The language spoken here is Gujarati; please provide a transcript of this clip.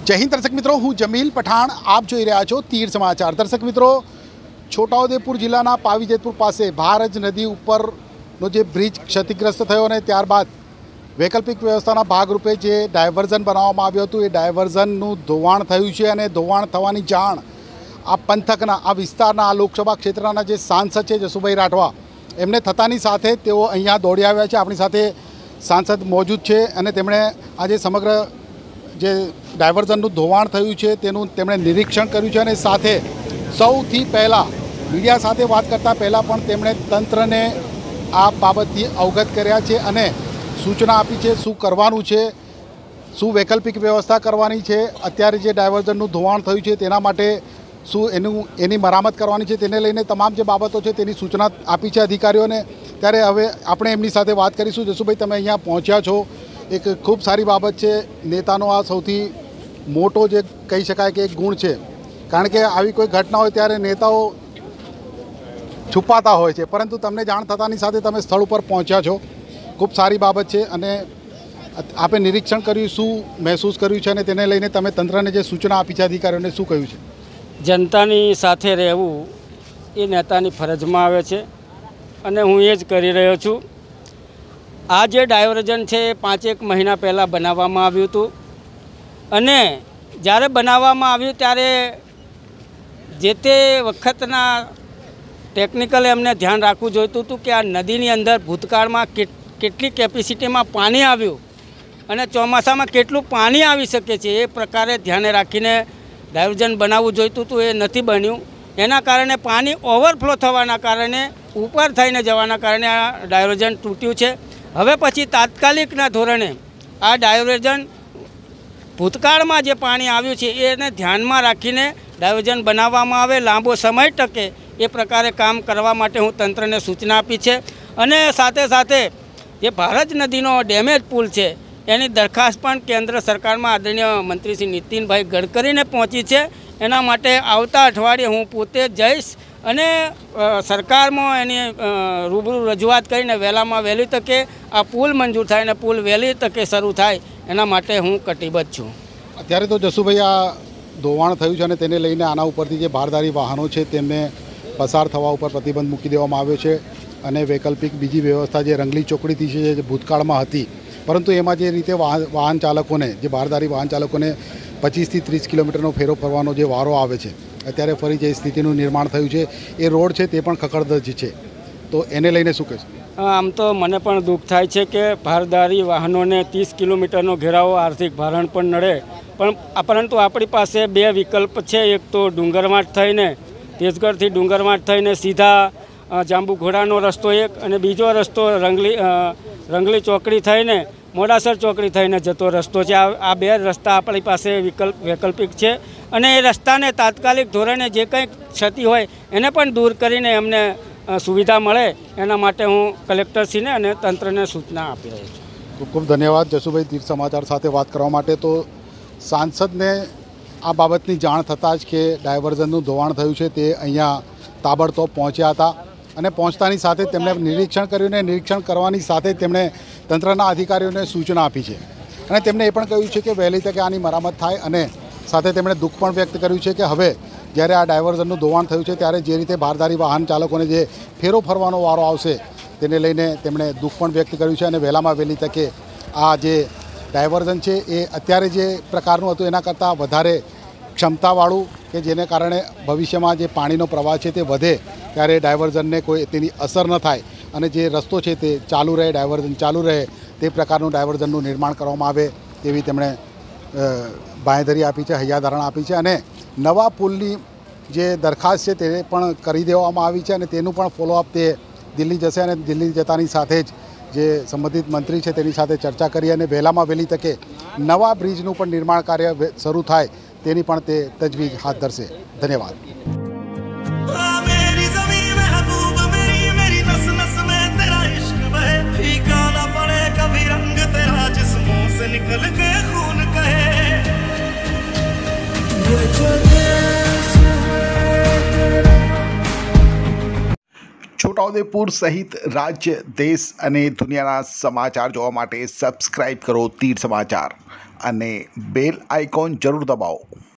जय हिंद दर्शक मित्रों, हूँ जमील पठाण। आप જોઈ રહ્યા છો તીર સમાચાર। દર્શક મિત્રો, છોટાઉદેપુર જિલ્લાના પાવીજેતપુર પાસે ભારજ નદી ઉપરનો જે બ્રિજ ક્ષતિગ્રસ્ત થયો અને ત્યારબાદ વૈકલ્પિક વ્યવસ્થાના ભાગરૂપે જે ડાયવર્ઝન બનાવવામાં આવ્યું હતું, એ ડાયવર્ઝનનું ધોવાણ થયું છે અને ધોવાણ થવાની જાણ આ પંથકના, આ વિસ્તારના, આ લોકસભા ક્ષેત્રના જે સાંસદ છે જસુભાઈ રાઠવા, એમને થતાની સાથે તેઓ અહીંયા દોડી આવ્યા છે। આપણી સાથે સાંસદ મોજૂદ છે અને તેમણે આજે સમગ્ર જે ડાયવર્ઝનનું ધોવાણ થયું છે તેનું તેમણે નિરીક્ષણ કર્યું છે અને સાથે સૌથી પહેલાં મીડિયા સાથે વાત કરતાં પહેલાં પણ તેમણે તંત્રને આ બાબતથી અવગત કર્યા છે અને સૂચના આપી છે શું કરવાનું છે, શું વૈકલ્પિક વ્યવસ્થા કરવાની છે, અત્યારે જે ડાયવર્ઝનનું ધોવાણ થયું છે તેના માટે શું એની મરામત કરવાની છે, તેને લઈને તમામ જે બાબતો છે તેની સૂચના આપી છે અધિકારીઓને। ત્યારે હવે આપણે એમની સાથે વાત કરીશું। જસુભાઈ, તમે અહીંયા પહોંચ્યા છો, એક ખૂબ સારી બાબત છે। નેતાનો આ સૌથી મોટો જે કહી શકાય કે એક ગુણ છે, કારણ કે આવી કોઈ ઘટના હોય ત્યારે નેતાઓ છુપાતા હોય છે, પરંતુ તમને જાણ થતાની સાથે તમે સ્થળ ઉપર પહોંચ્યા છો, ખૂબ સારી બાબત છે। અને આપે નિરીક્ષણ કર્યું, શું મહેસૂસ કર્યું છે અને તેને લઈને તમે તંત્રને જે સૂચના આપી છે અધિકારીઓને શું કહ્યું છે? જનતાની સાથે રહેવું એ નેતાની ફરજમાં આવે છે અને હું એ જ કરી રહ્યો છું। આ જે ડાયવર્ઝન છે એ 5-1 મહિના પહેલાં બનાવવામાં આવ્યું હતું અને જ્યારે બનાવવામાં આવ્યું ત્યારે જે તે વખતના ટેકનિકલ એમને ધ્યાન રાખવું જોઈતું હતું કે આ નદીની અંદર ભૂતકાળમાં કેટલી કેપેસિટીમાં પાણી આવ્યું અને ચોમાસામાં કેટલું પાણી આવી શકે છે એ પ્રકારે ધ્યાને રાખીને ડાયવર્ઝન બનાવવું જોઈતું હતું। એ નથી બન્યું, એના કારણે પાણી ઓવરફ્લો થવાના કારણે ઉપર થઈને જવાના કારણે આ ડાયવર્ઝન તૂટ્યું છે। હવે પછી તાત્કાલિકના ધોરણે આ ડાયવર્ઝન ભૂતકાળમાં જે પાણી આવ્યું છે એને ધ્યાનમાં રાખીને ડાયવર્ઝન બનાવવામાં આવે, લાંબો સમય ટકે એ પ્રકારે કામ કરવા માટે હું તંત્રને સૂચના આપી છે। અને સાથે સાથે જે ભારજ નદીનો ડેમેજ પુલ છે એની દરખાસ્ત પણ કેન્દ્ર સરકારમાં આદરણીય મંત્રી શ્રી નીતિનભાઈ ગડકરીને પહોંચી છે। એના માટે આવતા અઠવાડિયે હું પોતે જઈશ અને સરકારમાં એની રૂબરૂ રજૂઆત કરીને વહેલામાં વહેલી તકે આ પુલ મંજૂર થાય અને પુલ વહેલી તકે શરૂ થાય એના માટે હું કટિબદ્ધ છું। અત્યારે તો જસુભાઈ આ ધોવાણ થયું છે અને તેને લઈને આના ઉપરથી જે ભારદારી વાહનો છે તેમને પસાર થવા ઉપર પ્રતિબંધ મૂકી દેવામાં આવ્યો છે અને વૈકલ્પિક બીજી વ્યવસ્થા જે રંગલી ચોકડીથી છે જે ભૂતકાળમાં હતી, પરંતુ એમાં જે રીતે વાહન ચાલકોને, જે ભારદારી વાહન ચાલકોને 25 થી 30 કિલોમીટરનો ફેરો ફરવાનો જે વારો આવે છે, અત્યારે ફરી જે સ્થિતિનું નિર્માણ થયું છે એ રોડ છે તે પણ ખખડધજ છે, તો એને લઈને શું કહેશો? આમ તો મને પણ દુઃખ થાય છે કે ભારદારી વાહનોને 30 કિલોમીટરનો ઘેરાવો આર્થિક ભારણ પણ નડે, પરંતુ આપણી પાસે 2 વિકલ્પ છે। એક તો ડુંગરવાટ થઈને, તેજગઢથી ડુંગરવાટ થઈને સીધા જાંબુઘોડાનો રસ્તો એક, અને બીજો રસ્તો રંગલી ચોકડી થઈને મોડાસર ચોકડી થઈને જતો રસ્તો છે। આ 2 રસ્તા આપણી પાસે વૈકલ્પિક છે અને એ રસ્તાને તાત્કાલિક ધોરણે જે કંઈ ક્ષતિ હોય એને પણ દૂર કરીને એમને સુવિધા મળે એના માટે હું કલેક્ટરશ્રીને અને તંત્રને સૂચના આપી રહ્યો છું। ખૂબ ખૂબ ધન્યવાદ જસુભાઈ તીર સમાચાર સાથે વાત કરવા માટે। તો સાંસદને આ બાબતની જાણ થતાં જ કે ડાયવર્ઝનનું ધોવાણ થયું છે તે અહીંયા તાબડતોબ પહોંચ્યા હતા અને પહોંચતાની સાથે તેમણે નિરીક્ષણ કર્યું અને નિરીક્ષણ કરવાની સાથે તેમણે તંત્રના અધિકારીઓને સૂચના આપી છે અને તેમણે એ પણ કહ્યું છે કે વહેલી તકે આની મરામત થાય અને સાથે તેમણે દુઃખ પણ વ્યક્ત કર્યું છે કે હવે જ્યારે આ ડાયવર્ઝનનું ધોવાણ થયું છે ત્યારે જે રીતે ભારદારી વાહન ચાલકોને જે ફેરો ફરવાનો વારો આવશે તેને લઈને તેમણે દુઃખ પણ વ્યક્ત કર્યું છે અને વહેલામાં વહેલી તકે આ જે ડાયવર્ઝન છે એ અત્યારે જે પ્રકારનું હતું એના કરતાં વધારે ક્ષમતાવાળું, કે જેને કારણે ભવિષ્યમાં જે પાણીનો પ્રવાહ છે તે વધે ત્યારે ડાયવર્ઝનને કોઈ તેની અસર ન થાય અને જે રસ્તો છે તે ચાલુ રહે, ડાયવર્ઝન ચાલુ રહે તે પ્રકારનું ડાયવર્ઝનનું નિર્માણ કરવામાં આવે તેવી તેમણે બાંયધરી આપી છે, હૈયાધારણા આપી છે અને નવા પુલની જે દરખાસ્ત છે તે પણ કરી દેવામાં આવી છે અને તેનું પણ ફોલોઅપ તે દિલ્હી જશે અને દિલ્હી જતાની સાથે જ જે સંબંધિત મંત્રી છે તેની સાથે ચર્ચા કરી અને વહેલામાં વહેલી તકે નવા બ્રિજનું પણ નિર્માણ કાર્ય શરૂ થાય તેની પણ તે તજવીજ હાથ ધરશે। ધન્યવાદ। છોટાઉદેપુર સહિત રાજ્ય, દેશ અને દુનિયાના સમાચાર જોવા માટે સબસ્ક્રાઇબ કરો તીર સમાચાર અને બેલ આઇકોન જરૂર દબાવો.